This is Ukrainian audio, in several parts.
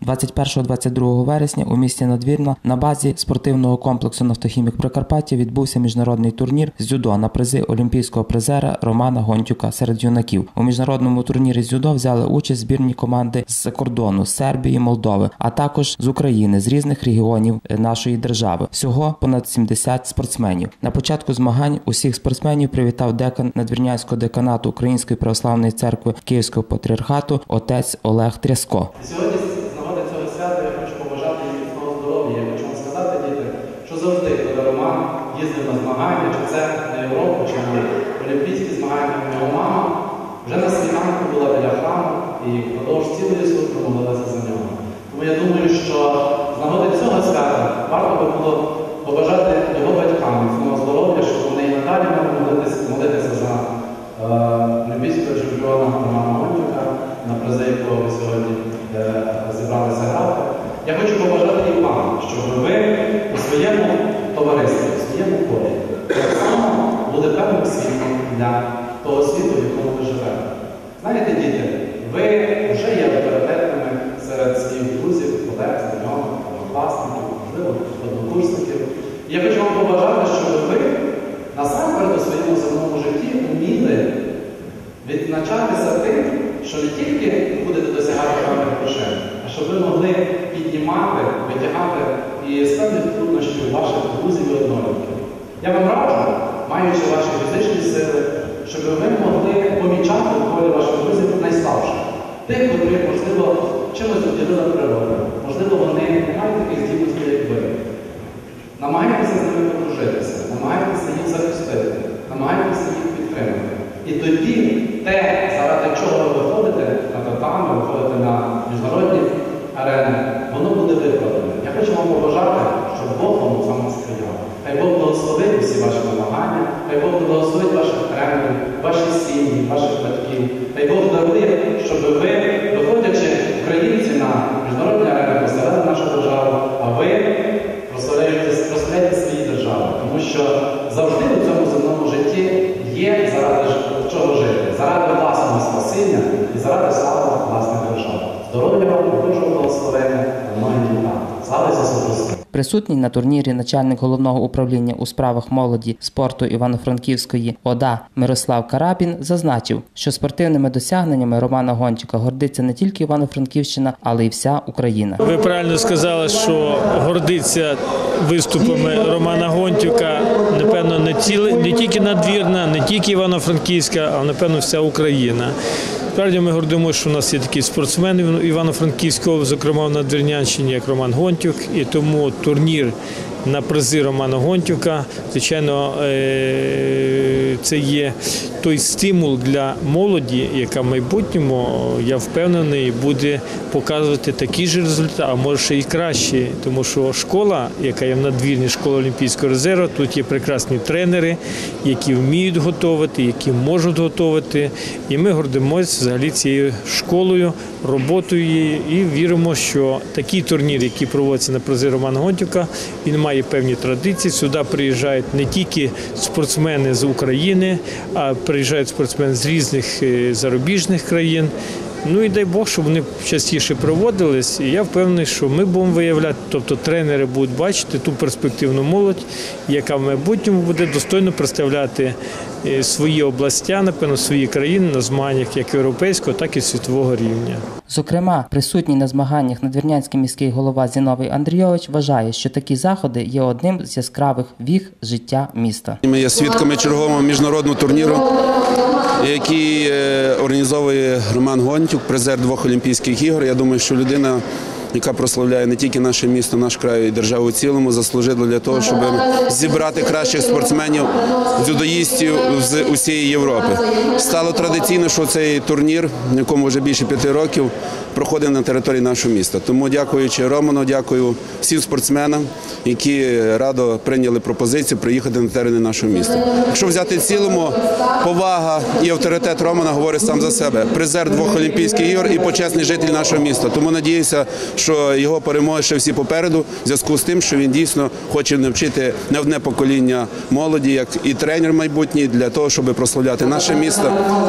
21-22 вересня у місті Надвірна на базі спортивного комплексу «Нафтохімік Прикарпаття» відбувся міжнародний турнір з дзюдо на призи олімпійського призера Романа Гонтюка серед юнаків. У міжнародному турнірі з дзюдо взяли участь збірні команди з кордону, з Сербії, Молдови, а також з України, з різних регіонів нашої держави. Всього понад 70 спортсменів. На початку змагань усіх спортсменів привітав декан Надвірнянського деканату Української православної церкви Київського патріархату отець Олег Тряско. Сьогодні з нагоди цього свята я хочу побажати їм міцного здоров'я. Я хочу вам сказати, діти, що завжди, коли Роман їздив на змагання, чи це на Європу, чи на олімпійські змагання, його мама вже на світанку була біля храму і впродовж цілої служби молилася за нього. Тому я думаю, що з нагоди цього свята варто би було побажати його батькам міцного здоров'я, щоб вони і надалі могли молитися за олімпійського чемпіона Романа Гонтюка, на призи якого ви сьогодні зібралися грати. Я хочу побажати і вам, щоб ви у своєму товаристві, у своєму колі так само були певним світом для того світу, в якому ви живете. Знаєте, діти, ви вже є авторитетними серед своїх друзів, колег, знайомих, однокласників, можливо, однокурсників. Я хочу вам побажати, щоб ви насамперед у своєму земному житті вміли відзначатися тим, що не тільки будете досягати певних грошей, а щоб ви могли піднімати, витягати і з певних труднощів ваших друзів і однолітків. Я вам раджу, маючи ваші фізичні сили, щоб ви могли помічати в колі ваших друзів найслабших. Тих, котрих, можливо, чимось обділила природа. Можливо, вони не мають таких здібностей, як ви. Намагайтеся з ними подружитися, намагайтеся їх захистити, намагайтеся їх підтримати. І тоді те, заради чого ви виходите на татами, виходите на міжнародні арени, воно буде виправдане. Я хочу вам побажати, щоб Бог вам у цьому сприяв. Хай Бог благословить усі ваші намагання, хай Бог благословить ваших тренерів, ваші сім'ї, ваших батьків. Хай Бог дарує, щоб ви, виходячи українці на міжнародні арени, прославляли нашу державу, а ви прославляйте свої держави. Тому що завжди у цьому земному житті є заради чого жити, заради власного спасіння і заради слави власних держав. Здоров'я вам, Божого благословення, многі літа. Слава Ісусу Христу! Присутній на турнірі начальник Головного управління у справах молоді, спорту Івано-Франківської ОДА Мирослав Карабін зазначив, що спортивними досягненнями Романа Гонтюка гордиться не тільки Івано-Франківщина, але й вся Україна. Ви правильно сказали, що гордиться виступами Романа Гонтюка, напевно, не тільки Надвірна, не тільки Івано-Франківська, а напевно вся Україна. Справді ми гордимося, що у нас є такі спортсмени Івано-Франківського, зокрема в Надвірнянщині, як Роман Гонтюк, і тому турнір на призи Романа Гонтюка, звичайно, це є той стимул для молоді, яка в майбутньому, я впевнений, буде показувати такі ж результати, а може ще й кращі, тому що школа, яка є в Надвірні, школа Олімпійського резерву, тут є прекрасні тренери, які вміють готувати, які можуть готувати, і ми гордимося взагалі цією школою, роботою її, і віримо, що такий турнір, який проводиться на призи Романа Гонтюка, він має певні традиції. Сюди приїжджають не тільки спортсмени з України, а приїжджають спортсмени з різних зарубіжних країн. Ну і дай Бог, щоб вони частіше проводились. І я впевнений, що ми будемо виявляти, тобто тренери будуть бачити ту перспективну молодь, яка в майбутньому буде достойно представляти свої областя, напевно, свої країни на змаганнях як європейського, так і світового рівня. Зокрема, присутній на змаганнях надвірнянський міський голова Зіновій Андрійович вважає, що такі заходи є одним з яскравих віх життя міста. Ми є свідками чергового міжнародного турніру, який організовує Роман Гонтюк, призер 2 Олімпійських ігор. Я думаю, що людина, яка прославляє не тільки наше місто, наш край і державу в цілому, заслужила для того, щоб зібрати кращих спортсменів, дзюдоїстів з усієї Європи. Стало традиційно, що цей турнір, якому вже більше 5 років, проходить на території нашого міста. Тому, дякуючи Роману, дякую всім спортсменам, які радо прийняли пропозицію приїхати на терени нашого міста. Якщо взяти в цілому, повага і авторитет Романа говорить сам за себе. Призер 2 Олімпійських ігор і почесний житель нашого міста. Тому надіюся, що його перемоги ще всі попереду, в зв'язку з тим, що він дійсно хоче навчити не одне покоління молоді, як і тренер майбутній, для того, щоб прославляти наше місто,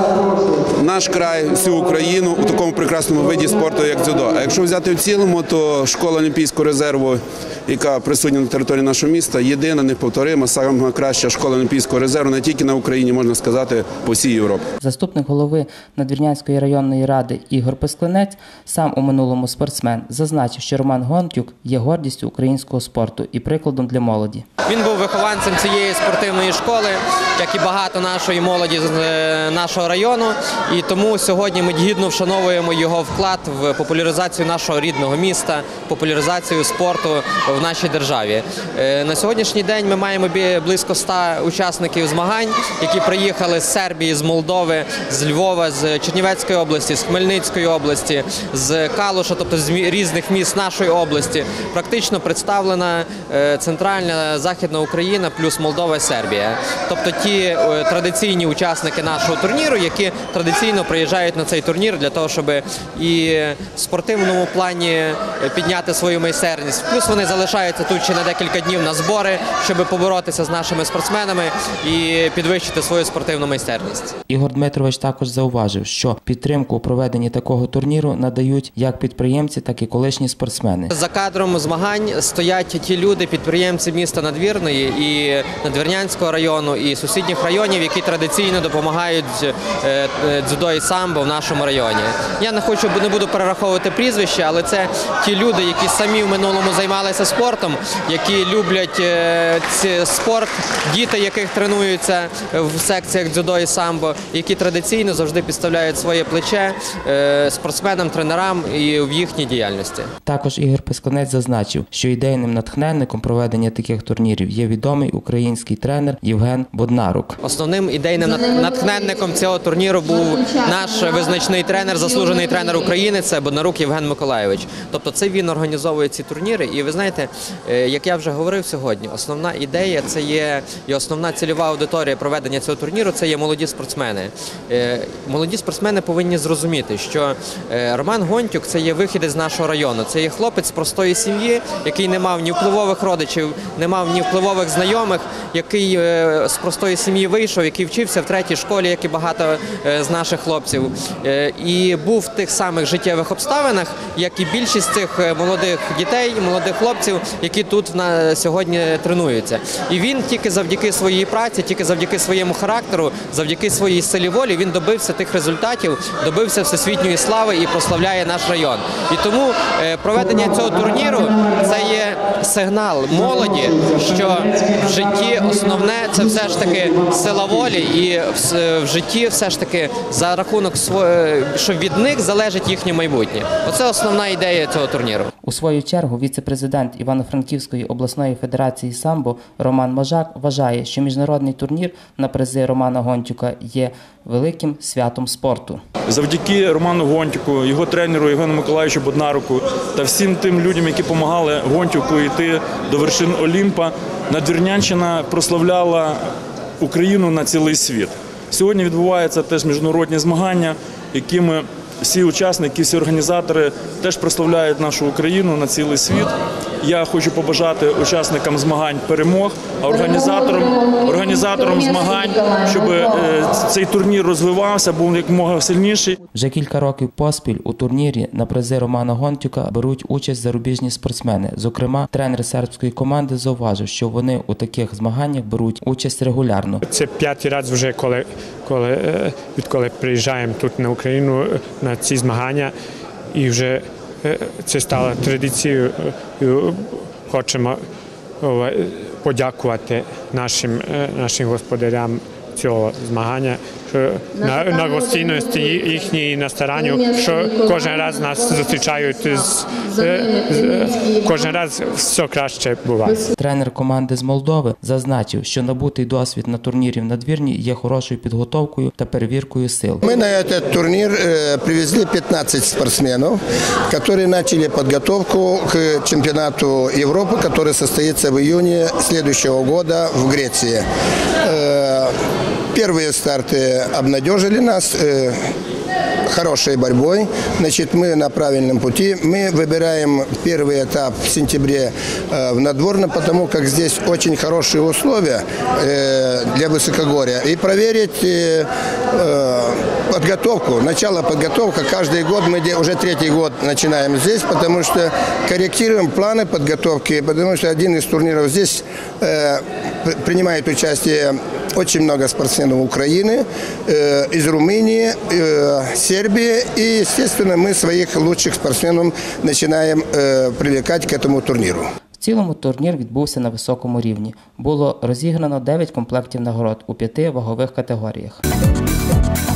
наш край, всю Україну у такому прекрасному виді спорту, як дзюдо. А якщо взяти в цілому, то школа Олімпійського резерву, яка присутня на території нашого міста, єдина, неповторима, сама краща школа Олімпійського резерву не тільки на Україні, можна сказати, по всій Європі. Заступник голови Надвірнянської районної ради Ігор Писклинець, сам у минулому спортсмен, зазначив, що Роман Гонтюк є гордістю українського спорту і прикладом для молоді. Він був вихованцем цієї спортивної школи, як і багато нашої молоді з нашого району, і тому сьогодні ми гідно вшановуємо його вклад в популяризацію нашого рідного міста, популяризацію спорту в нашій державі. На сьогоднішній день ми маємо близько 100 учасників змагань, які приїхали з Сербії, з Молдови, з Львова, з Чернівецької області, з Хмельницької області, з Калуша, тобто з різних міст нашої області. Практично представлена центральна, західна Україна плюс Молдова і Сербія. Тобто ті традиційні учасники нашого турніру, які традиційно приїжджають на цей турнір для того, щоб і в спортивному плані підняти свою майстерність. Плюс вони залишаються тут ще на декілька днів на збори, щоб поборотися з нашими спортсменами і підвищити свою спортивну майстерність. Ігор Дмитрович також зауважив, що підтримку у проведенні такого турніру надають як підприємці, так і колишні спортсмени. За кадром змагань стоять ті люди, підприємці міста Надвірної і Надвірнянського району, і сусідніх районів, які традиційно допомагають дзюдо і самбо в нашому районі. Я не буду перераховувати прізвища, але це ті люди, які самі в минулому займалися спортом, які люблять спорт, діти, яких тренуються в секціях дзюдо і самбо, які традиційно завжди підставляють своє плече спортсменам, тренерам і в їхній діяльності. Також Ігор Писклинець зазначив, що ідейним натхненником проведення таких турнірів є відомий український тренер Євген Боднарук. Основним ідейним натхненником цього турніру був наш визначний тренер, заслужений тренер України, це Боднарук Євген Миколайович. Тобто це він організовує ці турніри. І ви знаєте, як я вже говорив сьогодні, основна ідея це є і основна цільова аудиторія проведення цього турніру – це є молоді спортсмени. Молоді спортсмени повинні зрозуміти, що Роман Гонтюк – це є вихідець з нашого району. Це є хлопець з простої сім'ї, який не мав ні впливових родичів, не мав ні впливових знайомих, який з простої сім'ї вийшов, який вчився в третій школі, як і багато з наших хлопців. І був в тих самих життєвих обставинах, як і більшість цих молодих дітей, молодих хлопців, які тут сьогодні тренуються. І він тільки завдяки своїй праці, тільки завдяки своєму характеру, завдяки своїй силі волі, він добився тих результатів, добився всесвітньої слави і прославляє наш район. І тому проведення цього турніру – це є сигнал молоді, що в житті основне – це все ж таки сила волі, і в житті все ж таки за рахунок, що від них залежить їхнє майбутнє. Оце основна ідея цього турніру. У свою чергу віце-президент Івано-Франківської обласної федерації самбо Роман Можак вважає, що міжнародний турнір на призи Романа Гонтюка є великим святом спорту. Завдяки Роману Гонтюку, його тренеру Євгену Миколайовичу Боднаруку та всім тим людям, які допомагали Гонтюку йти до вершин Олімпа, Надвірнянщина прославляла Україну на цілий світ. Сьогодні відбуваються теж міжнародні змагання, якими всі учасники, всі організатори теж прославляють нашу Україну на цілий світ. Я хочу побажати учасникам змагань перемог, а організаторам змагань, щоб цей турнір розвивався, був якомога сильніший. Вже кілька років поспіль у турнірі на призи Романа Гонтюка беруть участь зарубіжні спортсмени. Зокрема, тренер сербської команди зауважив, що вони у таких змаганнях беруть участь регулярно. Це п'ятий раз вже, відколи приїжджаємо тут на Україну на ці змагання, і вже це стало традицією. Хочемо подякувати нашим господарям цього змагання, що на гостинності їхній, на старанню, що кожен раз нас зустрічають, кожен раз все краще буває. Тренер команди з Молдови зазначив, що набутий досвід на турнірі в Надвірні є хорошою підготовкою та перевіркою сил. Ми на цей турнір привезли 15 спортсменів, які почали підготовку к чемпіонату Європи, який состоится в июне следующего года в Греции. Первые старты обнадежили нас. хорошей борьбой. Значит, мы на правильном пути. Мы выбираем первый этап в сентябре в Надворном, потому как здесь очень хорошие условия для высокогорья. И проверить подготовку, начало подготовки. Каждый год, мы уже третий год начинаем здесь, потому что корректируем планы подготовки, потому что один из турниров здесь принимает участие очень много спортсменов Украины, из Румынии, Сербии. И, естественно, мы своих лучших спортсменов начинаем привлекать к этому турниру. В цілому турнір відбувся на високому рівні. Було розіграно 9 комплектів нагород у 5 вагових категоріях.